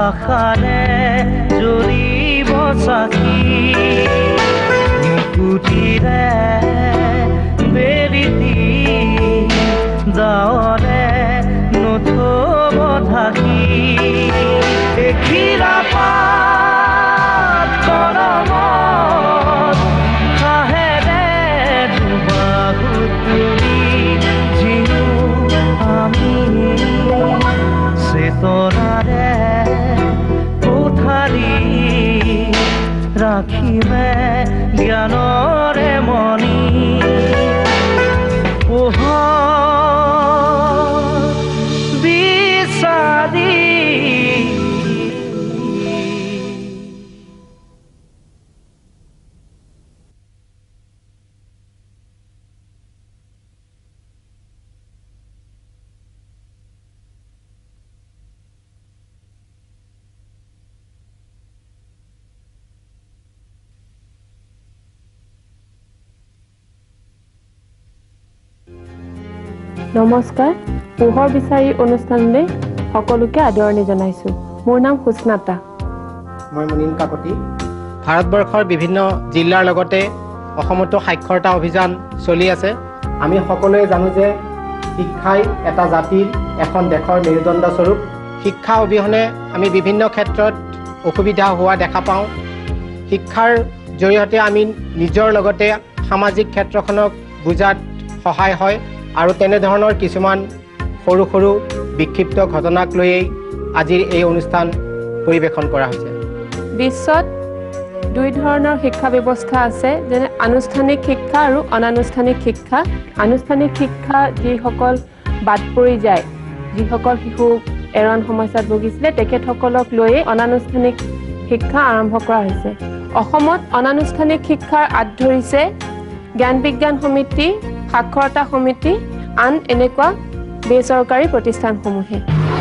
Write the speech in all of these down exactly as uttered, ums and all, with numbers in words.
আশাৰে জ্বলিব চাকি মুকুটিৰে বেলিতি দাৱৰে নথব ঢাকি এখিলা পাত কলমত কাহেৰে দুবাহু তুলি জিনো আমি চেতনাৰে কোঠালি ৰাখিমে জ্ঞানৰে মণি পোহৰ বিচাৰি নমস্কাৰ পোহৰ বিচাৰি অনুষ্ঠানলৈ সকলোকে আদৰণি জনাইছো মোৰ নাম হুছনাতা মই মুনিন কাকতি ভাৰতবৰ্ষৰ বিভিন্ন জিলাৰ লগতে অসমতো সাক্ষৰতা অভিযান চলি আছে আমি সকলোৱে জানো যে শিক্ষাই এটা জাতিৰ এখন দেশৰ মেৰুদণ্ড স্বৰূপ শিক্ষা অবিহনে আমি বিভিন্ন ক্ষেত্ৰত অসুবিধা হোৱা দেখা পাওঁ শিক্ষাৰ জৰিয়তে আমি নিজৰ লগতে সামাজিক ক্ষেত্ৰখনক বুজাত সহায় হয় আৰু তেনে ধৰণৰ কিছুমান সৰু সৰু বিক্ষিপ্ত ঘটনাক লৈয়ে আজিৰ এই অনুষ্ঠান পৰিবেশন কৰা হৈছে বিশ্বত দুই ধৰণৰ শিক্ষা ব্যৱস্থা আছে যেনে আনুষ্ঠানিক শিক্ষা আৰু অনানুষ্ঠানিক শিক্ষা আনুষ্ঠানিক শিক্ষা যিসকল বাদ পৰি যায় যিসকল শিশু এৰণ সমস্যাত ভুগিছিলে তেখেতসকলক লৈয়ে অনানুষ্ঠানিক শিক্ষা আৰম্ভ কৰা হৈছে অসমত অনানুষ্ঠানিক শিক্ষাৰ আঁত ধৰিছে জ্ঞান বিজ্ঞান সমিতি সাক্ষৰতা সমিতি আন এনেকুৱা বেচৰকাৰী প্ৰতিষ্ঠানসমূহে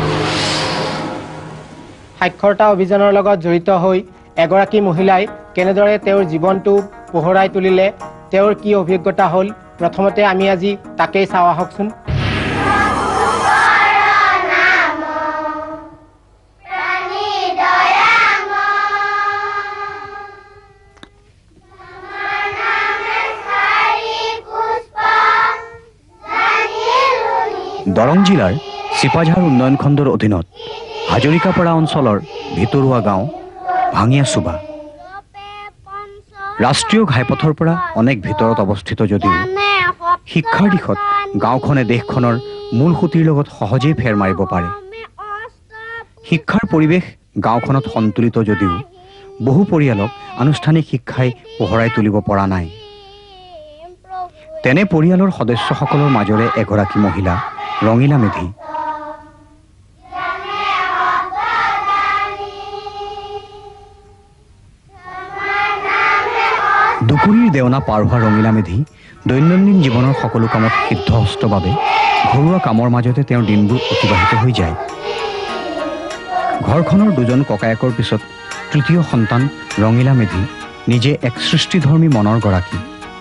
সাক্ষৰতা অভিযানৰ লগত জড়িত হৈ এগৰাকী মহিলাই কেনেদৰে তেওঁৰ জীৱনটো পোহৰাই তুলিলে তেওঁৰ কি অভিজ্ঞতা হ'ল প্ৰথমতে আমি আজি তাকেই চাওঁ আহকচোন দৰং জিলাৰ চিপাঝাৰ উন্নয়ন খণ্ডৰ অধীনত হাজৰিকাপাৰা অঞ্চলৰ ভিতৰুৱা গাঁও ভাঙিয়া চুবা ৰাষ্ট্ৰীয় ঘাইপথৰ পৰা অনেক ভিতৰত অৱস্থিত যদিও শিক্ষাৰ দিশত গাঁওখনে দেশখনৰ মূল সুঁতিৰ লগত সহজেই ফেৰ মাৰিব পাৰে শিক্ষাৰ পৰিৱেশ গাঁওখনত সন্তুলিত যদিও বহু পৰিয়ালক আনুষ্ঠানিক শিক্ষাই পোহৰাই তুলিব পৰা নাই তেনে পৰিয়ালৰ সদস্যসকলৰ মাজৰে এগৰাকী মহিলা ৰঙিলা মেধি দুকুৰিৰ দেওনা পাৰ হোৱা ৰঙিলা মেধি দৈনন্দিন জীৱনৰ সকলো কামত সিদ্ধহস্তৰ বাবে ঘৰুৱা কামৰ মাজতে তেওঁৰ দিনবোৰ অতিবাহিত হৈ যায় ঘৰখনৰ দুজন ককায়েকৰ পিছত তৃতীয় সন্তান ৰঙিলা মেধি নিজে এক সৃষ্টিধৰ্মী মনৰ গৰাকী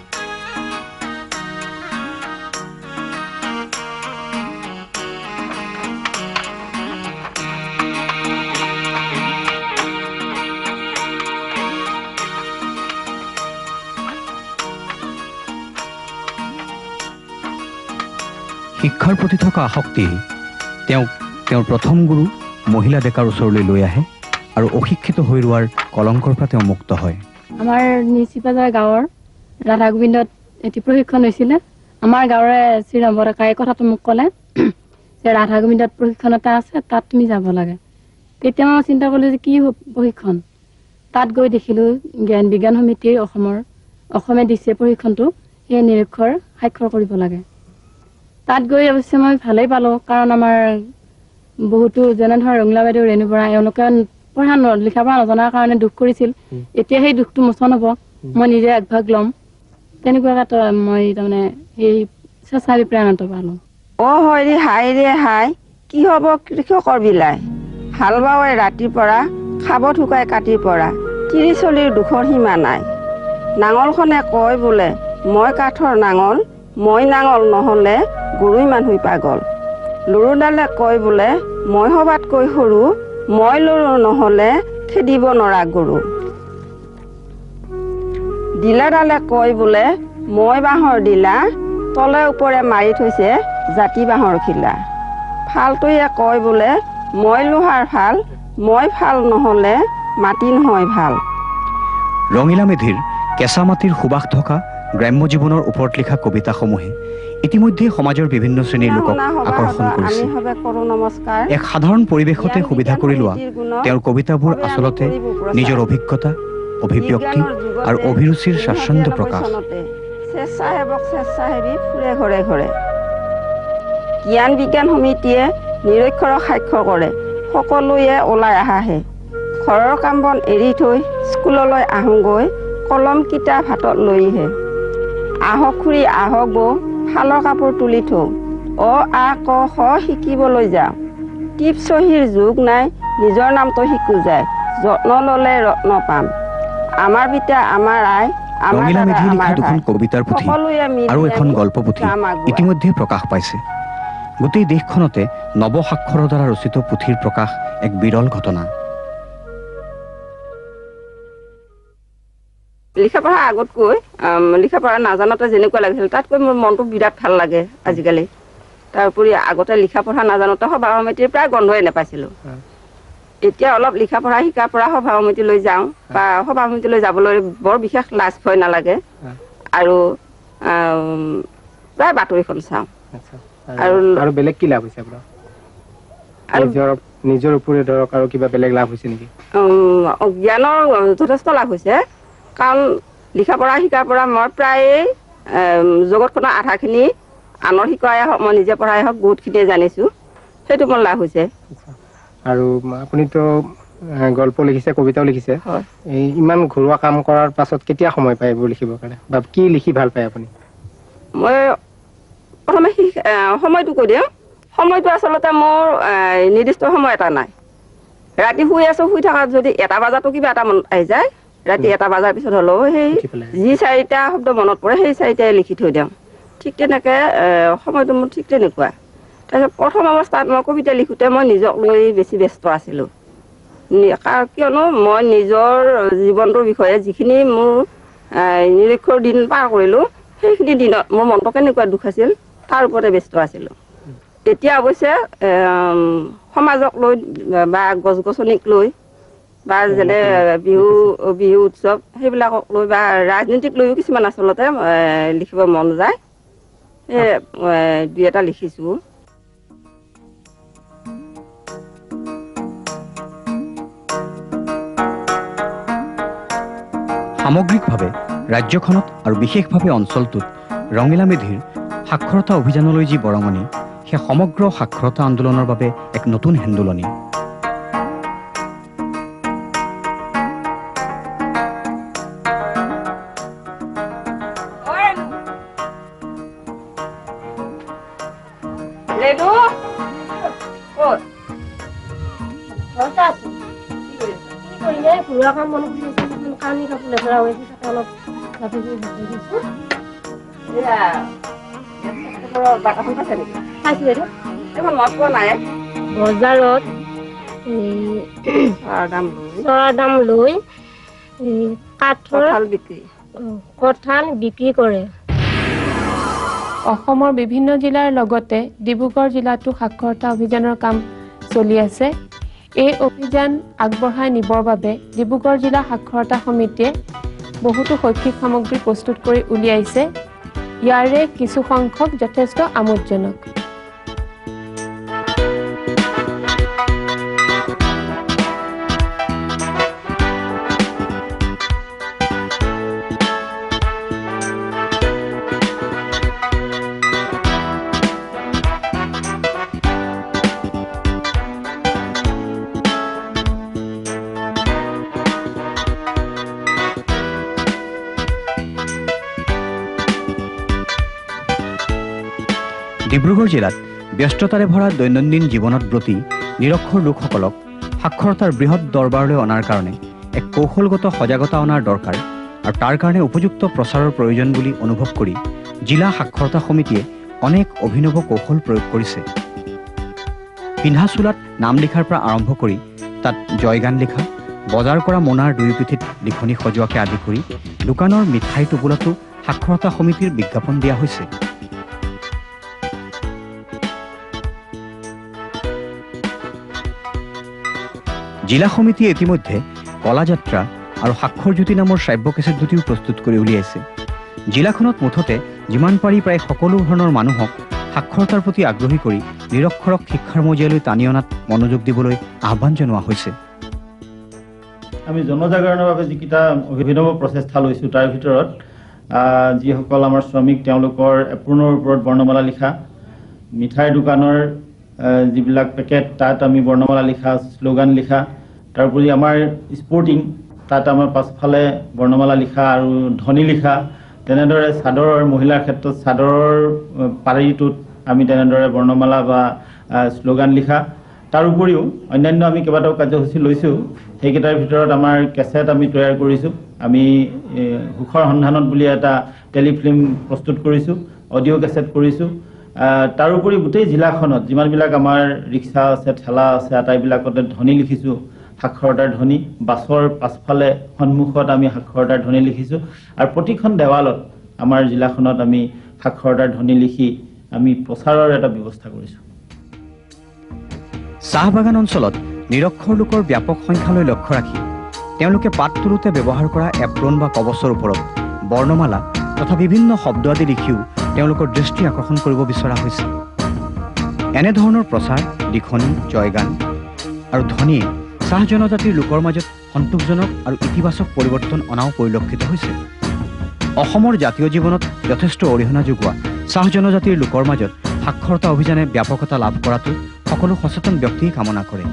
শিক্ষাৰ প্ৰতি থকা আসক্তি তেওঁক তেওঁৰ প্ৰথম গুৰু মহিলা ডেকাৰ ওচৰলৈ লৈ আহে আৰু অশিক্ষিত হৈ ৰোৱাৰ কলংকৰ পৰা তেওঁ মুক্ত হয় আমাৰ নিচিপাজাৰ গাঁৱৰ ৰাধা গোবিন্দত এটি প্ৰশিক্ষণ হৈছিলে আমাৰ গাঁৱৰে শ্ৰী ৰম্বৰকাই কথাটো মোক ক'লে যে ৰাধা গোবিন্দত প্ৰশিক্ষণ এটা আছে তাত তুমি যাব লাগে তেতিয়া মই চিন্তা কৰিলোঁ যে কি প্ৰশিক্ষণ তাত গৈ দেখিলোঁ জ্ঞান বিজ্ঞান সমিতিৰ অসমৰ অসমে দিছে প্ৰশিক্ষণটো সেই নিৰক্ষৰ স্বাক্ষৰ কৰিব লাগে তাত গৈ অৱশ্যে মই ভালেই পালোঁ কাৰণ আমাৰ বহুতো যেনে ধৰ ৰঙিলা বাইদেউ ৰেণু বৰা এওঁলোকে পঢ়া লিখা পঢ়া নজনাৰ কাৰণে দুখ কৰিছিল এতিয়া সেই দুখটো মোচন হ'ব মই নিজে আগভাগ ল'ম তেনেকুৱাকৈ মই তাৰমানে সেই চেষ্টাৰ প্ৰেৰণাটো পালোঁ অ' হয় ৰে হাই ৰে হাই কি হ'ব কৃষকৰ বিলাই হাল বাৱে ৰাতিৰ পৰা খাব ঠুকাই কাটিৰ পৰা তিৰি চলিৰ দুখৰ সীমা নাই নাঙলখনে কয় বোলে মই কাঠৰ নাঙল মই নাঙল নহ'লে গৰুই মানুহ পাগল লৰুডালে কয় বোলে মই সবাতকৈ সৰু মই লৰো নহ'লে খেদিব নৰা গৰু। ডিলাডালে কয় বোলে মই বাঁহৰ ডিলা, তলে ওপৰে মাৰি থৈছে জাতি বাঁহৰ খিলা। ফালটোৱে কয় বোলে মই লোহাৰ ফাল, মই ফাল নহ'লে মাটি নহয় ভাল। ৰঙিলা মেধিৰ কেঁচা মাটিৰ সুবাস থকা গ্ৰাম্য জীৱনৰ ওপৰত লিখা কবিতাসমূহে ইতিমধ্যে সমাজৰ বিভিন্ন শ্ৰেণীৰ লোকক আকৰ্ষণ কৰিছে। এক সাধাৰণ পৰিৱেশতে সুবিধা কৰি লোৱা তেওঁৰ কবিতাবোৰ আচলতে নিজৰ অভিজ্ঞতা, অভিব্যক্তি আৰু অভিৰুচিৰ স্বাচ্ছন্দ্য প্ৰকাশ। স্বেচ্ছাসেৱক স্বেচ্ছাসেৱী ফুৰে ঘৰে ঘৰে। জ্ঞান বিজ্ঞান সমিতিয়ে নিৰক্ষৰক সাক্ষৰ কৰে, সকলোৱে ওলাই আহাহে। ঘৰৰ কাম বন এৰি থৈ স্কুললৈ আহোঁগৈ, কলম কিতাপ হাতত লৈহে। আহক খুৰী আহক বৌ, শালৰ কাপোৰ তুলি থওঁ, অ আ ক খ শিকিবলৈ যাওঁ। টিপ চহীৰ যুগ নাই, নিজৰ নামটো শিকো যায়, যত্ন ল'লে ৰত্ন পাম। আমাৰ পিতা আমাৰ আই, ৰঙিলা মেধিয়ে লিখা দুখন কবিতাৰ পুথি আৰু এখন গল্প পুথি ইতিমধ্যে প্ৰকাশ পাইছে। গোটেই দেশখনতে নৱসাক্ষৰৰ দ্বাৰা ৰচিত পুথিৰ প্ৰকাশ এক বিৰল ঘটনা। লিখা পঢ়া আগতকৈ লিখা পঢ়া নাজানোতে যেনেকুৱা লাগিছিল তাতকৈ মোৰ মনটো বিৰাট ভাল লাগে আজিকালি। তাৰোপৰি আগতে লিখা পঢ়া নাজানোতে সভা সমিতিৰ প্ৰায় গন্ধই নাপাইছিলোঁ। এতিয়া অলপ লিখা পঢ়া শিকাৰ পৰা সভা সমিতিলৈ যাওঁ বা সভা সমিতিলৈ যাবলৈ বৰ বিশেষ লাজ ভয় নালাগে আৰু প্ৰায় বাতৰিখন চাওঁ। আৰু বেলেগ কি লাভ হৈছে আপোনাৰ? নিজৰ ওপৰত ধৰক আৰু কিবা বেলেগ লাভ হৈছে নেকি? জ্ঞানৰ যথেষ্ট লাভ হৈছে, কাৰণ লিখা পঢ়া শিকাৰ পৰা মই প্ৰায়ে জগতখনৰ আধাখিনি আনৰ শিকাই হওক মই নিজে পঢ়াই হওক বহুতখিনিয়ে জানিছোঁ, সেইটো মোৰ লাভ হৈছে। আৰু আপুনিতো গল্প লিখিছে, কবিতাও লিখিছে, এই ইমান ঘৰুৱা কাম কৰাৰ পাছত কেতিয়া সময় পায় এইবোৰ লিখিবৰ কাৰণে, বা কি লিখি ভাল পায় আপুনি? মই প্ৰথমে সময়টো কৈ দিওঁ। সময়টো আচলতে মোৰ নিৰ্দিষ্ট সময় এটা নাই। ৰাতি শুই আছোঁ, শুই থকাত যদি এটা বজাতো কিবা এটা মনত আহি যায়, ৰাতি এটা বজাৰ পিছত হ'লেও সেই যি চাৰিটা শব্দ মনত পৰে সেই চাৰিটাই লিখি থৈ দিওঁ। ঠিক তেনেকৈ সময়টো মোৰ ঠিক তেনেকুৱা। তাৰপিছত প্ৰথম অৱস্থাত মই কবিতা লিখোঁতে মই নিজক লৈ বেছি ব্যস্ত আছিলোঁ, কিয়নো মই নিজৰ জীৱনটোৰ বিষয়ে যিখিনি মোৰ নিৰক্ষৰ দিন পাৰ কৰিলোঁ সেইখিনি দিনত মোৰ মনটো কেনেকুৱা দুখ আছিল তাৰ ওপৰতে ব্যস্ত আছিলোঁ। এতিয়া অৱশ্যে সমাজক লৈ বা গছ গছনিক লৈ বা যেনে বিহু বিহু উৎসৱ সেইবিলাকক লৈ বা ৰাজনীতিক লৈও কিছুমান আচলতে লিখিব মন যায়, সেই দুই এটা লিখিছোঁ। সামগ্ৰিকভাৱে ৰাজ্যখনত আৰু বিশেষভাৱে অঞ্চলটোত ৰঙিলা মেধিৰ সাক্ষৰতা অভিযানলৈ যি বৰঙণি, সেই সমগ্ৰ সাক্ষৰতা আন্দোলনৰ বাবে এক নতুন হেন্দোলনি। বজাৰত চৰাৰ দাম লৈ কাঠৰ কঁঠাল বিক্ৰী কৰে। অসমৰ বিভিন্ন জিলাৰ লগতে ডিব্ৰুগড় জিলাতো সাক্ষৰতা অভিযানৰ কাম চলি আছে। এই অভিযান আগবঢ়াই নিবৰ বাবে ডিব্ৰুগড় জিলা সাক্ষৰতা সমিতিয়ে বহুতো শৈক্ষিক সামগ্ৰী প্ৰস্তুত কৰি উলিয়াইছে। ইয়াৰে কিছু সংখ্যক যথেষ্ট আমোদজনক। ডিব্ৰুগড় জিলাত ব্যস্ততাৰে ভৰা দৈনন্দিন জীৱনত ব্ৰতী নিৰক্ষৰ লোকসকলক সাক্ষৰতাৰ বৃহৎ দৰবাৰলৈ অনাৰ কাৰণে এক কৌশলগত সজাগতা অনাৰ দৰকাৰ আৰু তাৰ কাৰণে উপযুক্ত প্ৰচাৰৰ প্ৰয়োজন বুলি অনুভৱ কৰি জিলা সাক্ষৰতা সমিতিয়ে অনেক অভিনৱ কৌশল প্ৰয়োগ কৰিছে। পিন্ধা চোলাত নাম লিখাৰ পৰা আৰম্ভ কৰি তাত জয়গান লিখা, বজাৰ কৰা মোনাৰ দুই পিঠিত লিখনি সজোৱাকে আদি কৰি দোকানৰ মিঠাই টোপোলাতো সাক্ষৰতা সমিতিৰ বিজ্ঞাপন দিয়া হৈছে। জিলা সমিতিয়ে ইতিমধ্যে কলাযাত্ৰা আৰু সাক্ষৰজ্যোতি নামৰ শ্ৰাব্য কেছেট দুটিও প্ৰস্তুত কৰি উলিয়াইছে। জিলাখনত মুঠতে যিমান পাৰি প্ৰায় সকলো ধৰণৰ মানুহক সাক্ষৰতাৰ প্ৰতি আগ্ৰহী কৰি নিৰক্ষৰক শিক্ষাৰ মজিয়ালৈ টানি অনাত মনোযোগ দিবলৈ আহ্বান জনোৱা হৈছে। আমি জনজাগৰণৰ বাবে যিকেইটা অভিনৱ প্ৰচেষ্টা লৈছোঁ তাৰ ভিতৰত যিসকল আমাৰ শ্ৰমিক তেওঁলোকৰ এপ্ৰোনৰ ওপৰত বৰ্ণমালা লিখা, মিঠাইৰ দোকানৰ যিবিলাক পেকেট তাত আমি বৰ্ণমালা লিখা, শ্লোগান লিখা, তাৰোপৰি আমাৰ স্পৰ্টিং তাত আমাৰ পাছফালে বৰ্ণমালা লিখা আৰু ধ্বনি লিখা, তেনেদৰে চাদৰৰ মহিলাৰ ক্ষেত্ৰত চাদৰৰ পাৰিটোত আমি তেনেদৰে বৰ্ণমালা বা শ্লোগান লিখা, তাৰ উপৰিও অন্যান্য আমি কেইবাটাও কাৰ্যসূচী লৈছোঁ। সেইকেইটাৰ ভিতৰত আমাৰ কেছেট আমি তৈয়াৰ কৰিছোঁ। আমি সুখৰ সন্ধানত বুলি এটা টেলিফিল্ম প্ৰস্তুত কৰিছোঁ, অডিঅ' কেছেট কৰিছোঁ। তাৰোপৰি গোটেই জিলাখনত যিমানবিলাক আমাৰ ৰিক্সা আছে, ঠেলা আছে, আটাইবিলাকতে ধ্বনি লিখিছোঁ, সাক্ষৰতাৰ ধ্বনি। বাছৰ পাছফালে সন্মুখত আমি সাক্ষৰতাৰ ধ্বনি লিখিছোঁ আৰু প্ৰতিখন দেৱালত আমাৰ জিলাখনত আমি সাক্ষৰতাৰ ধ্বনি লিখি আমি প্ৰচাৰৰ এটা ব্যৱস্থা কৰিছোঁ। চাহ বাগান অঞ্চলত নিৰক্ষৰ লোকৰ ব্যাপক সংখ্যালৈ লক্ষ্য ৰাখি তেওঁলোকে পাত তোলোতে ব্যৱহাৰ কৰা এপ্ৰন বা কৱচৰ ওপৰত বৰ্ণমালা তথা বিভিন্ন শব্দ আদি লিখিও তেওঁলোকৰ দৃষ্টি আকৰ্ষণ কৰিব বিচৰা হৈছে। এনেধৰণৰ প্ৰচাৰ, লিখনি, জয়গান আৰু ধ্বনিয়ে চাহ জনজাতিৰ লোকৰ মাজত সন্তোষজনক আৰু ইতিবাচক পৰিৱৰ্তন অনাও পৰিলক্ষিত হৈছে। অসমৰ জাতীয় জীৱনত যথেষ্ট অৰিহণা যোগোৱা চাহ জনজাতিৰ লোকৰ মাজত সাক্ষৰতা অভিযানে ব্যাপকতা লাভ কৰাটো সকলো সচেতন ব্যক্তিয়ে কামনা কৰে।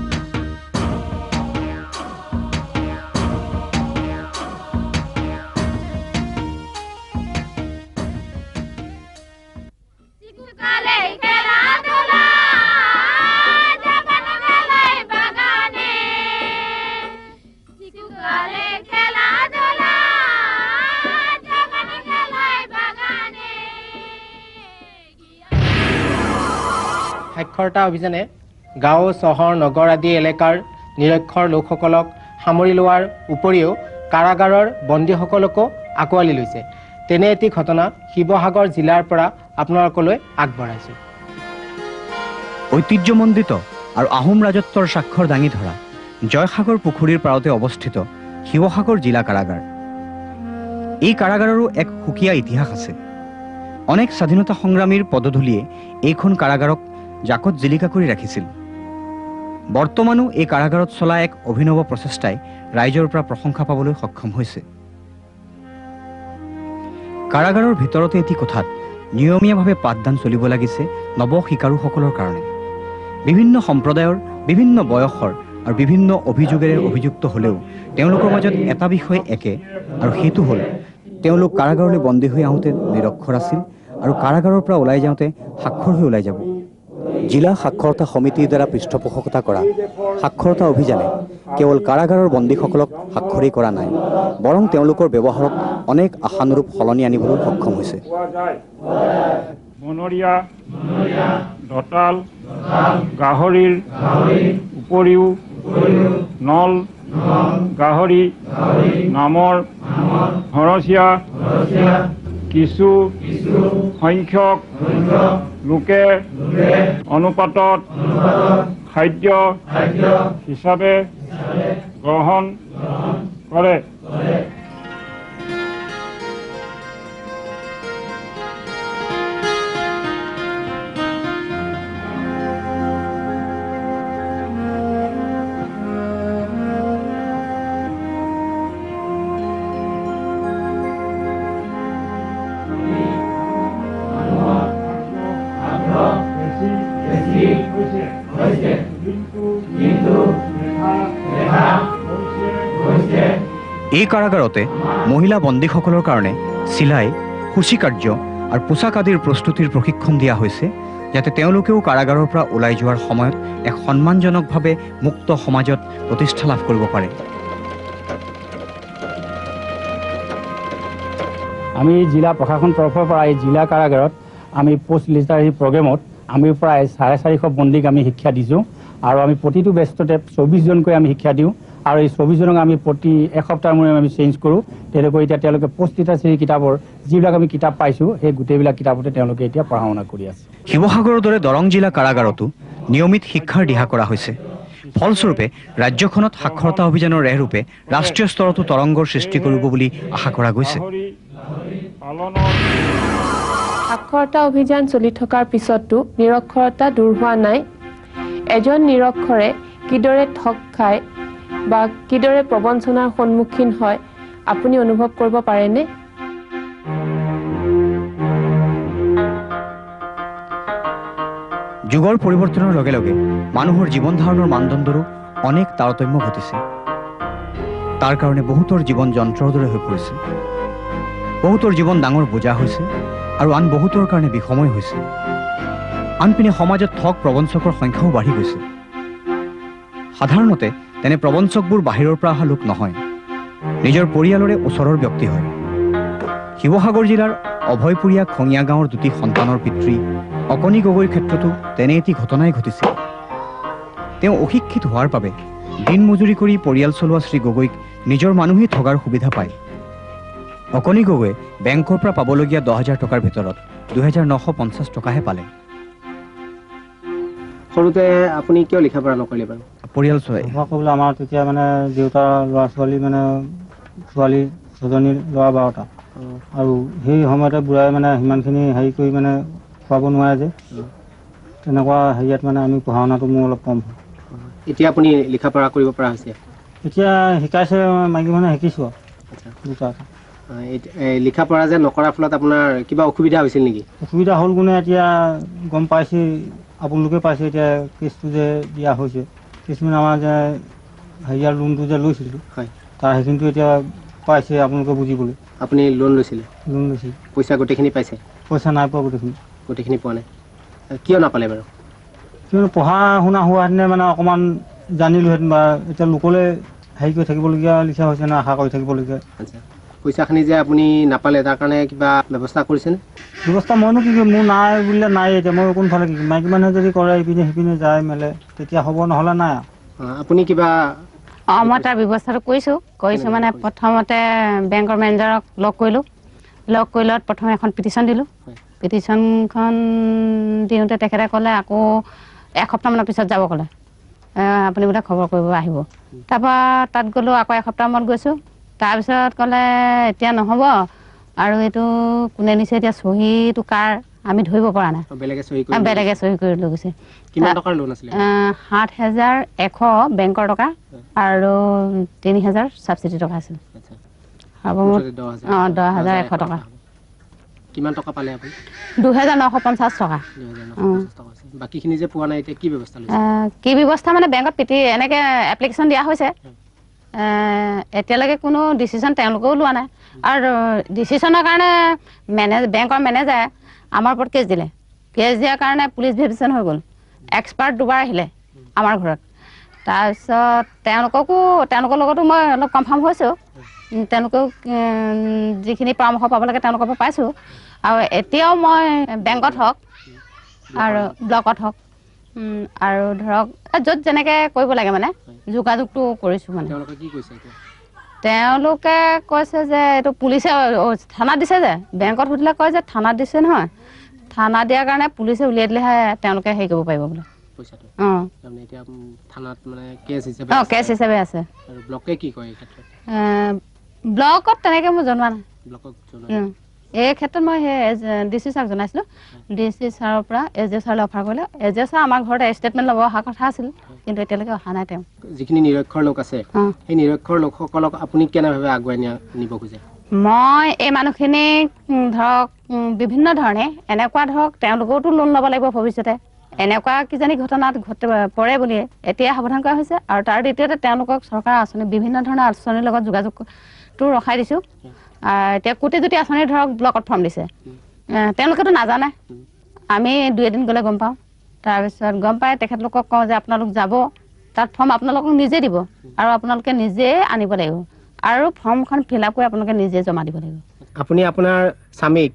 সাক্ষৰতা অভিযানে গাঁও, চহৰ, নগৰ আদি এলেকাৰ নিৰক্ষৰ লোকসকলক সামৰি লোৱাৰ উপৰিও কাৰাগাৰৰ বন্দীসকলকো আঁকোৱালি লৈছে। তেনে এটি ঘটনা শিৱসাগৰ জিলাৰ পৰা আপোনালোকলৈ আগবঢ়াইছোঁ। ঐতিহ্যমণ্ডিত আৰু আহোম ৰাজত্বৰ স্বাক্ষৰ দাঙি ধৰা জয়সাগৰ পুখুৰীৰ পাৰতে অৱস্থিত শিৱসাগৰ জিলা কাৰাগাৰ। এই কাৰাগাৰৰো এক সুকীয়া ইতিহাস আছে। অনেক স্বাধীনতা সংগ্ৰামীৰ পদধূলিয়ে এইখন কাৰাগাৰক জাকত জিলিকা কৰি ৰাখিছিল। বৰ্তমানো এই কাৰাগাৰত চলা এক অভিনৱ প্ৰচেষ্টাই ৰাইজৰ পৰা প্ৰশংসা পাবলৈ সক্ষম হৈছে। কাৰাগাৰৰ ভিতৰতে এটি কোঠাত নিয়মীয়াভাৱে পাঠদান চলিব লাগিছে নৱ শিকাৰুসকলৰ কাৰণে। বিভিন্ন সম্প্ৰদায়ৰ, বিভিন্ন বয়সৰ আৰু বিভিন্ন অভিযোগেৰে অভিযুক্ত হ'লেও তেওঁলোকৰ মাজত এটা বিষয় একে, আৰু সেইটো হ'ল তেওঁলোক কাৰাগাৰলৈ বন্দী হৈ আহোঁতে নিৰক্ষৰ আছিল আৰু কাৰাগাৰৰ পৰা ওলাই যাওঁতে সাক্ষৰ হৈ ওলাই যাব। জিলা সাক্ষৰতা সমিতিৰ দ্বাৰা পৃষ্ঠপোষকতা কৰা সাক্ষৰতা অভিযানে কেৱল কাৰাগাৰৰ বন্দীসকলক সাক্ষৰেই কৰা নাই, বৰং তেওঁলোকৰ ব্যৱহাৰত অনেক আশানুৰূপ সলনি আনিবলৈ সক্ষম হৈছে। বনৰীয়া, দঁতাল, গাহৰিৰ উপৰিও নল, গাহৰি নামৰ ঘৰচীয়া কিছু সংখ্যক লোকে অনুপাতত খাদ্য হিচাপে গ্ৰহণ কৰে। এই কাৰাগাৰতে মহিলা বন্দীসকলৰ কাৰণে চিলাই, সূচী কাৰ্য আৰু পোছাক আদিৰ প্ৰস্তুতিৰ প্ৰশিক্ষণ দিয়া হৈছে, যাতে তেওঁলোকেও কাৰাগাৰৰ পৰা ওলাই যোৱাৰ সময়ত এক সন্মানজনকভাৱে মুক্ত সমাজত প্ৰতিষ্ঠা লাভ কৰিব পাৰে। আমি জিলা প্ৰশাসন তৰফৰ পৰা এই জিলা কাৰাগাৰত আমি পোষ্ট লিটাৰেৰী প্ৰগ্ৰেমত আমি প্ৰায় চাৰে চাৰিশ বন্দীক আমি শিক্ষা দিছোঁ আৰু আমি প্ৰতিটো বেষ্টতে চৌবিছজনকৈ আমি শিক্ষা দিওঁ আৰু এই চৌবিছজনক আমি প্ৰতি এসপ্তাহৰ মূৰে আমি চেঞ্জ কৰোঁ তেওঁলোকে এতিয়া তেওঁলোকে পুস্তিতা শ্ৰেণীৰ কিতাপৰ যিবিলাক আমি কিতাপ পাইছোঁ সেই গোটেইবিলাক কিতাপতে তেওঁলোকে এতিয়া পঢ়া শুনা কৰি আছে শিৱসাগৰৰ দৰে দৰং জিলা কাৰাগাৰতো নিয়মিত শিক্ষাৰ দিহা কৰা হৈছে ফলস্বৰূপে ৰাজ্যখনত সাক্ষৰতা অভিযানৰ ৰেহৰূপে ৰাষ্ট্ৰীয় স্তৰতো তৰংগৰ সৃষ্টি কৰিব বুলি আশা কৰা গৈছে সাক্ষৰতা অভিযান চলি থকাৰ পিছতো নিৰক্ষৰতা দূৰ হোৱা নাই এজন নিৰক্ষৰে কিদৰে ঠগ খায় বা কিদৰে প্ৰবঞ্চনাৰ সন্মুখীন হয় আপুনি অনুভৱ কৰিব পাৰেনে যুগৰ পৰিৱৰ্তনৰ লগে লগে মানুহৰ জীৱন ধাৰণৰ মানদণ্ডৰো অনেক তাৰতম্য ঘটিছে তাৰ কাৰণে বহুতৰ জীৱন যন্ত্ৰৰ দৰে হৈ পৰিছে বহুতৰ জীৱন ডাঙৰ বোজা হৈছে আৰু আন বহুতৰ কাৰণে বিষময় হৈছে আনপিনে সমাজত ঠগ প্ৰবঞ্চকৰ সংখ্যাও বাঢ়ি গৈছে সাধাৰণতে তেনে প্ৰবঞ্চকবোৰ বাহিৰৰ পৰা অহা লোক নহয় নিজৰ পৰিয়ালৰে ওচৰৰ ব্যক্তি হয় শিৱসাগৰ জিলাৰ অভয়পুৰীয়া খঙিয়া গাঁৱৰ দুটি সন্তানৰ পিতৃ অকণি গগৈৰ ক্ষেত্ৰতো তেনে এটি ঘটনাই ঘটিছে তেওঁ অশিক্ষিত হোৱাৰ বাবে দিন মজুৰি কৰি পৰিয়াল চলোৱা শ্ৰী গগৈক নিজৰ মানুহেই ঠগাৰ সুবিধা পায় অকণি গগৈয়ে বেংকৰ পৰা পাবলগীয়া দহ হাজাৰ টকাৰ ভিতৰত দুহেজাৰ নশ পঞ্চাছ টকাহে পালে সৰুতে আপুনি কিয় লিখা পঢ়া নকৰিলে বাৰু পৰিয়াল চলাই ক'বলৈ আমাৰ তেতিয়া মানে দেউতাৰ ল'ৰা ছোৱালী মানে ছোৱালী ছজনী ল'ৰা বাৰটা আৰু সেই সময়তে বুঢ়াই মানে সিমানখিনি হেৰি কৰি মানে খুৱাব নোৱাৰে যে তেনেকুৱা হেৰিয়াত মানে আমি পঢ়া শুনাটো মোৰ অলপ কম হয় এতিয়া আপুনি লিখা পঢ়া কৰিব পৰা হৈছে এতিয়া শিকাইছে মাইকী মানুহে শিকিছোঁ আৰু দুটা লিখা পঢ়া যে নকৰাৰ ফলত আপোনাৰ কিবা অসুবিধা হৈছিল নেকি অসুবিধা হ'ল কোনে এতিয়া গম পাইছে আপোনালোকে পাইছে এতিয়া কেছটো যে দিয়া হৈছে কিছুমান আমাৰ যে হেৰিয়াৰ লোনটো যে লৈছিলোঁ হয় তাৰ সেইখিনিতো এতিয়া পাইছে আপোনালোকে বুজিবলৈ আপুনি লোন লৈছিলে লোন লৈছিল পইচা গোটেইখিনি পাইছে পইচা নাই পোৱা গোটেইখিনি গোটেইখিনি পোৱা নাই কিয় নাপালে বাৰু কিয়নো পঢ়া শুনা হোৱাহেঁতেনে মানে অকণমান জানিলোহেঁতেন বা এতিয়া লোকলৈ হেৰি কৰি থাকিবলগীয়া লিখা হৈছে নে আশা কৰি থাকিবলগীয়া আচ্ছা পইচাখিনি যে আপুনি নাপালে তাৰ কাৰণে কিবা ব্যৱস্থা কৰিছেনে ব্যৱস্থা মইনো কি কৰিম মোৰ নাই বুলিলে নাই এতিয়া মই কোনফালে কি কৰিম মাইকী মানুহে যদি কৰে ইপিনে সিপিনে যায় মেলে তেতিয়া হ'ব নহ'লে নাই আপুনি কিবা অঁ মই তাৰ ব্যৱস্থাটো কৰিছোঁ কৰিছোঁ মানে প্ৰথমতে বেংকৰ মেনেজাৰক লগ কৰিলোঁ লগ কৰি লোৱাত প্ৰথমে এখন পিটিশ্যন দিলোঁ পিটিশ্যনখন দিওঁতে তেখেতে ক'লে আকৌ এসপ্তাহমানৰ পিছত যাব ক'লে আপুনি বোলে খবৰ কৰিব আহিব তাৰপৰা তাত গ'লোঁ আকৌ এসপ্তাহ মূৰত গৈছোঁ তাৰপিছত ক'লে এতিয়া নহ'ব আৰু এইটো কোনে নিছে এতিয়া চহীটো কাৰ আমি ধৰিব পৰা নাই বেলেগে চহী কৰি লৈ গৈছে সাত হাজাৰ এশ বেংকৰ টকা আৰু তিনি হাজাৰ ছাবচিডি টকা আছিল অঁ দহ হাজাৰ এশ টকা কিমান টকা পালে আপুনি দুহেজাৰ নশ পঞ্চাছ টকা বাকীখিনি যে পোৱা নাই এতিয়া কি ব্যৱস্থা কি ব্যৱস্থা মানে বেংকত পিটি এনেকৈ এপ্লিকেশ্যন দিয়া হৈছে এতিয়ালৈকে কোনো ডিচিশ্যন তেওঁলোকেও লোৱা নাই আৰু ডিচিশ্যনৰ কাৰণে মেনেজ বেংকৰ মেনেজাৰে আমাৰ ওপৰত কেছ দিলে কেছ দিয়াৰ কাৰণে পুলিচ ভেৰিফিকেশ্যন হৈ গ'ল এক্সপাৰ্ট দুবাৰ আহিলে আমাৰ ঘৰত তাৰপিছত তেওঁলোককো তেওঁলোকৰ লগতো মই অলপ কনফাৰ্ম হৈছোঁ তেওঁলোকেও যিখিনি পৰামৰ্শ পাব লাগে তেওঁলোকৰ পৰা পাইছোঁ আৰু এতিয়াও মই বেংকত হওক আৰু ব্লকত হওক আৰু ধৰক য'ত যেনেকৈ কৰিব লাগে মানে যোগাযোগটো কৰিছোঁ মানে তেওঁলোকে কৈছে যে এইটো পুলিচে থানাত দিছে যে বেংকত সুধিলে কয় যে থানাত দিছে নহয় থানা দিয়াৰ কাৰণে পুলিচে উলিয়াই দিলেহে তেওঁলোকে হেৰি কৰিব পাৰিব বোলে অঁ অঁ কেছ হিচাপে আছে ব্লকত তেনেকৈ মই জনোৱা নাই এই ক্ষেত্ৰত মই সেই ডি চি ছাৰক জনাইছিলোঁ ডি চি ছাৰৰ পৰা এছ ডি ছাৰলৈ অফাৰ কৰিলে এছ ডি ছাৰ আমাৰ ঘৰতে ষ্টেটমেণ্ট ল'ব অহা কথা আছিল কিন্তু এতিয়ালৈকে অহা নাই তেওঁ যিখিনি নিৰক্ষৰ লোক আছে সেই নিৰক্ষৰ লোকসকলক আপুনি কেনেভাৱে আগুৱাই নিব খোজে মই এই মানুহখিনিক ধৰক বিভিন্ন ধৰণে এনেকুৱা ধৰক তেওঁলোকেওতো লোন ল'ব লাগিব ভৱিষ্যতে এনেকুৱা কিজানি ঘটনাত ঘট পৰে বুলিয়ে এতিয়া সাৱধান কৰা হৈছে আৰু তাৰ দ্বিতীয়তে তেওঁলোকক চৰকাৰৰ আঁচনি বিভিন্ন ধৰণৰ আঁচনিৰ লগত যোগাযোগটো ৰখাই দিছোঁ এতিয়া কোটি জুটি আঁচনি ধৰক ব্লকত ফৰ্ম দিছে তেওঁলোকেতো নাজানে আমি দুই এদিন গ'লে গম পাওঁ তাৰপিছত গম পাই তেখেতলোকক কওঁ যে আপোনালোক যাব তাত ফৰ্ম আপোনালোকক নিজে দিব আৰু আপোনালোকে নিজে আনিব লাগিব আৰু ফৰ্মখন ফিল আপ কৰি আপোনালোকে নিজে জমা দিব লাগিব আপুনি আপোনাৰ স্বামীক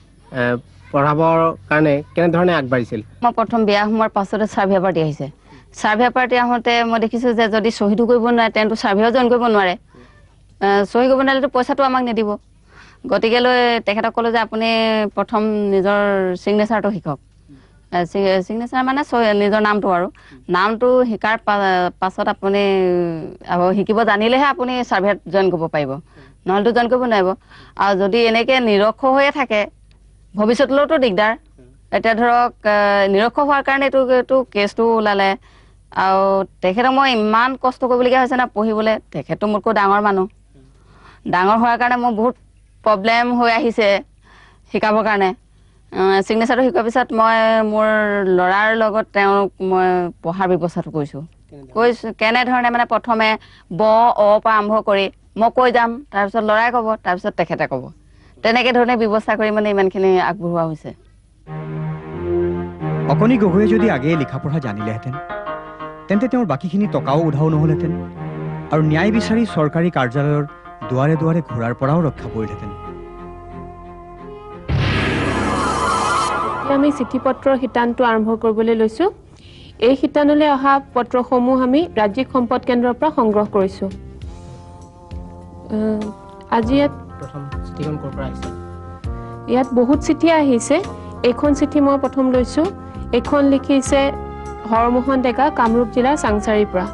পঢ়াবৰ কাৰণে কেনেধৰণে আগবাঢ়িছিল মই প্ৰথম বিয়া সোমোৱাৰ পাছতে চাৰ্ভে এবাৰ দি আহিছে সাৰ্ভে পাৰ্টি আহোঁতে মই দেখিছোঁ যে যদি চহীটো কৰিব নোৱাৰে তেন্তে সাৰ্ভেও জইন কৰিব নোৱাৰে চহী কৰিব নোৱাৰিলেতো পইচাটো আমাক নিদিব গতিকে লৈ তেখেতক ক'লোঁ যে আপুনি প্ৰথম নিজৰ ছিগনেচাৰটো শিকক ছিগনেচাৰ মানে নিজৰ নামটো আৰু নামটো শিকাৰ পাছত আপুনি শিকিব জানিলেহে আপুনি সাৰ্ভেত জইন কৰিব পাৰিব নহ'লেতো জইন কৰিব নোৱাৰিব আৰু যদি এনেকৈ নিৰক্ষৰ হৈয়ে থাকে ভৱিষ্যতলৈতো দিগদাৰ এতিয়া ধৰক নিৰক্ষৰ হোৱাৰ কাৰণে এইটো এইটো কেছটো ওলালে আৰু তেখেতক মই ইমান কষ্ট কৰিবলগীয়া হৈছে না পঢ়িবলৈ তেখেতটো মোতকৈ ডাঙৰ মানুহ ডাঙৰ হোৱাৰ কাৰণে মোৰ বহুত প্ৰব্লেম হৈ আহিছে শিকাবৰ কাৰণে ছিগনেচাৰটো শিকোৱাৰ পিছত মই মোৰ ল'ৰাৰ লগত তেওঁক মই পঢ়াৰ ব্যৱস্থাটো কৰিছোঁ কৈছোঁ কেনেধৰণে মানে প্ৰথমে ব অ পৰা আৰম্ভ কৰি মই কৈ যাম তাৰপিছত ল'ৰাই ক'ব তাৰপিছত তেখেতে ক'ব তেনেকৈ ধৰণে ব্যৱস্থা কৰি মানে ইমানখিনি আগবঢ়োৱা হৈছে অকণি গগৈয়ে যদি আগেয়ে লিখা পঢ়া জানিলেহেঁতেন তেন্তে তেওঁৰ বাকীখিনি টকাও উধাও নহ'লহেঁতেন আৰু ন্যায় বিচাৰি চৰকাৰী কাৰ্যালয়ৰ দুৱাৰে দুৱাৰে ঘূৰাৰ পৰাও ৰক্ষা পৰিলহেঁতেন আমি চিঠি পত্ৰৰ শিতানটো আৰম্ভ কৰিবলৈ লৈছোঁ এই শিতানলৈ অহা পত্ৰসমূহ আমি ৰাজ্যিক সম্পদ কেন্দ্ৰৰ পৰা সংগ্ৰহ কৰিছোঁ আজি ইয়াত ইয়াত বহুত চিঠি আহিছে এইখন চিঠি মই প্ৰথম লৈছোঁ এইখন লিখিছে হৰমোহন ডেকা কামৰূপ জিলাৰ চাংচাৰীৰ পৰা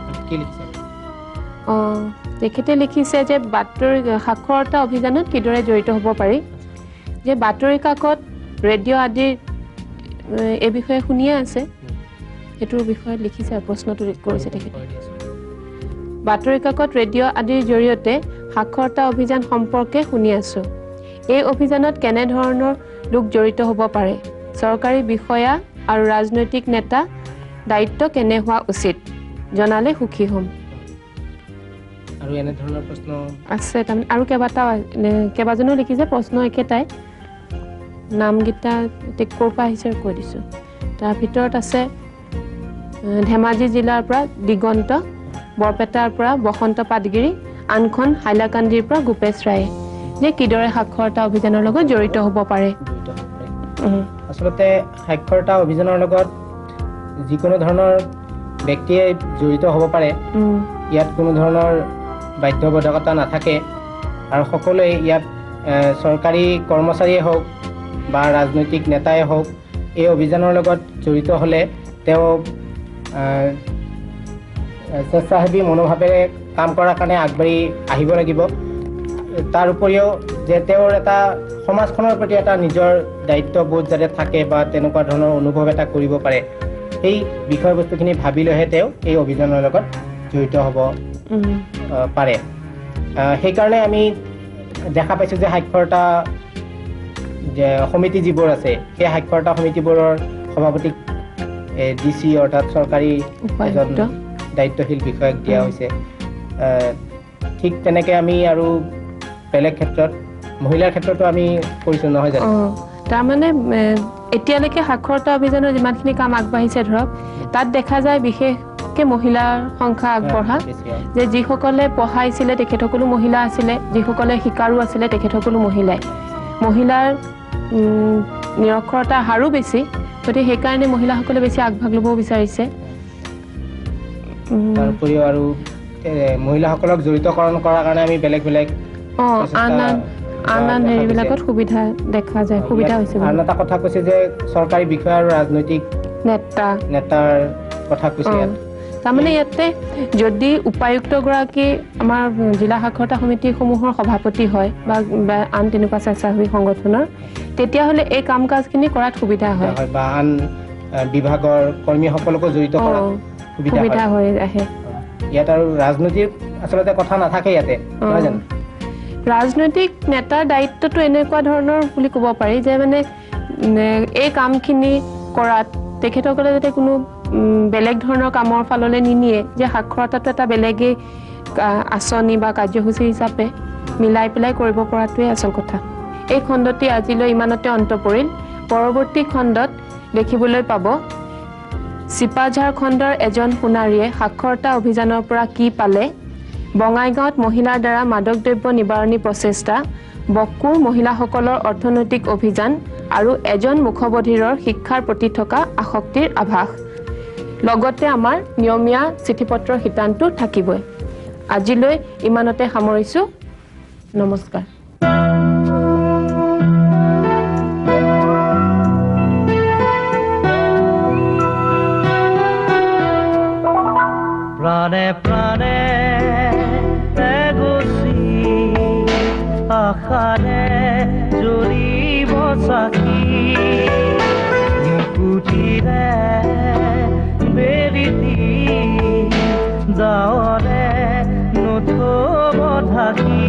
অঁ তেখেতে লিখিছে যে বাতৰি সাক্ষৰতা অভিযানত কিদৰে জড়িত হ'ব পাৰি যে বাতৰি কাকত ৰেডিঅ' আদিৰ এই বিষয়ে শুনিয়ে আছে সেইটোৰ বিষয়ে লিখিছে প্ৰশ্নটো কৰিছে তেখেতে বাতৰি কাকত ৰেডিঅ' আদিৰ জৰিয়তে সাক্ষৰতা অভিযান সম্পৰ্কে শুনি আছোঁ এই অভিযানত কেনেধৰণৰ লোক জড়িত হ'ব পাৰে চৰকাৰী বিষয়া আৰু ৰাজনৈতিক নেতা দায়িত্ব কেনে হোৱা উচিত জনালে সুখী হ'ম আৰু এনে ধৰণৰ প্ৰশ্ন আছে তাৰমানে আৰু কেইবাটাও কেইবাজনো লিখিছে প্ৰশ্ন একেটাই নামকেইটা ক'ৰ পৰা আহিছে কৈ দিছোঁ তাৰ ভিতৰত আছে ধেমাজি জিলাৰ পৰা দিগন্ত বৰপেটাৰ পৰা বসন্ত পাটগিৰি আনখন হাইলাকান্দিৰ পৰা গোপেশ ৰায়ে যে কিদৰে সাক্ষৰতা অভিযানৰ লগত জড়িত হ'ব পাৰে আচলতে সাক্ষৰতা অভিযানৰ লগত যিকোনো ধৰণৰ ব্যক্তিয়ে জড়িত হ'ব পাৰে ইয়াত কোনো ধৰণৰ বাধ্যবাধকতা নাথাকে আৰু সকলোৱে ইয়াত চৰকাৰী কৰ্মচাৰীয়ে হওক বা ৰাজনৈতিক নেতাই হওক এই অভিযানৰ লগত জড়িত হ'লে তেওঁ স্বেচ্ছাসেৱী মনোভাৱেৰে কাম কৰাৰ কাৰণে আগবাঢ়ি আহিব লাগিব তাৰ উপৰিও যে তেওঁৰ এটা সমাজখনৰ প্ৰতি এটা নিজৰ দায়িত্ববোধ যাতে থাকে বা তেনেকুৱা ধৰণৰ অনুভৱ এটা কৰিব পাৰে সেই বিষয়বস্তুখিনি ভাবি লৈহে তেওঁ এই অভিযানৰ লগত জড়িত হ'ব পাৰে সেইকাৰণে আমি দেখা পাইছোঁ যে সাক্ষৰতা যে সমিতি যিবোৰ আছে সেই সাক্ষৰতা সমিতিবোৰৰ সভাপতিক ডি চি অৰ্থাৎ চৰকাৰী এজন দায়িত্বশীল বিষয়াক দিয়া হৈছে ঠিক তেনেকৈ আমি আৰু বেলেগ ক্ষেত্ৰত মহিলাৰ ক্ষেত্ৰতো আমি কৰিছোঁ নহয় জানো তাৰমানে এতিয়ালৈকে সাক্ষৰতা অভিযানৰ যিমানখিনি কাম আগবাঢ়িছে ধৰক তাত দেখা যায় বিশেষকৈ মহিলাৰ সংখ্যা আগবঢ়া যে যিসকলে পঢ়াইছিলে তেখেতসকলো মহিলা আছিলে যিসকলে শিকাৰো আছিলে তেখেতসকলো মহিলাই মহিলাৰ নিৰক্ষৰতাৰ হাৰো বেছি গতিকে সেইকাৰণে মহিলাসকলে বেছি আগভাগ ল'ব বিচাৰিছে তাৰ উপৰিও আৰু মহিলাসকলক জড়িতকৰণ কৰাৰ কাৰণে আমি বেলেগ বেলেগ অঁ আন আন আন আন হেৰিবিলাকত সুবিধা দেখা যায় সুবিধা হৈছে আন এটা কথা কৈছে যে চৰকাৰী বিষয়া আৰু ৰাজনৈতিক নেতা নেতাৰ কথা কৈছে ইয়াত তাৰমানে ইয়াতে যদি উপায়ুক্তগৰাকী আমাৰ জিলা সাক্ষৰতা সমিতিসমূহৰ সভাপতি হয় বা আন তেনেকুৱা স্বেচ্ছাসেৱী সংগঠনৰ তেতিয়াহ'লে এই কাম কাজখিনি কৰাত সুবিধা হয় বা আন বিভাগৰ কৰ্মীসকলকো জড়িত কৰাত সুবিধা হৈ আহে ইয়াত আৰু ৰাজনৈতিক আচলতে কথা নাথাকে ইয়াতে নহয় জানো ৰাজনৈতিক নেতাৰ দায়িত্বটো এনেকুৱা ধৰণৰ বুলি ক'ব পাৰি যে মানে এই কামখিনি কৰাত তেখেতসকলে যাতে কোনো বেলেগ ধৰণৰ কামৰ ফাললৈ নিনিয়ে যে সাক্ষৰতাটো এটা বেলেগেই আঁচনি বা কাৰ্যসূচী হিচাপে মিলাই পেলাই কৰিব পৰাটোৱে আচল কথা এই খণ্ডটি আজিলৈ ইমানতে অন্ত পৰিল পৰৱৰ্তী খণ্ডত দেখিবলৈ পাব চিপাঝাৰ খণ্ডৰ এজন সোণাৰীয়ে সাক্ষৰতা অভিযানৰ পৰা কি পালে বঙাইগাঁৱত মহিলাৰ দ্বাৰা মাদক দ্ৰব্য নিবাৰণী প্ৰচেষ্টা বক্কুৰ মহিলাসকলৰ অৰ্থনৈতিক অভিযান আৰু এজন মুখবধিৰৰ শিক্ষাৰ প্ৰতি থকা আসক্তিৰ আভাস লগতে আমাৰ নিয়মীয়া চিঠি পত্ৰৰ শিতানটো থাকিবই। আজিলৈ ইমানতে সামৰিছোঁ। নমস্কাৰ। প্ৰাণে প্ৰাণে গুচি আশাৰে জ্বলিব চাকি মুকুটিৰে বেৰিতি যাওঁৰে নথব ঢাকি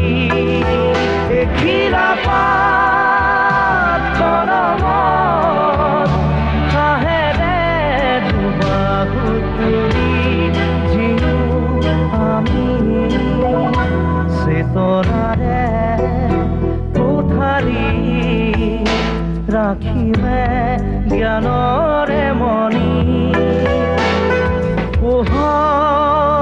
এখিলা পাত কলমত কাহেৰে দুবাহুত তুলি জিও আমি চেতনাৰে কোঠালি ৰাখিমে জ্ঞানৰে মণি পোহৰ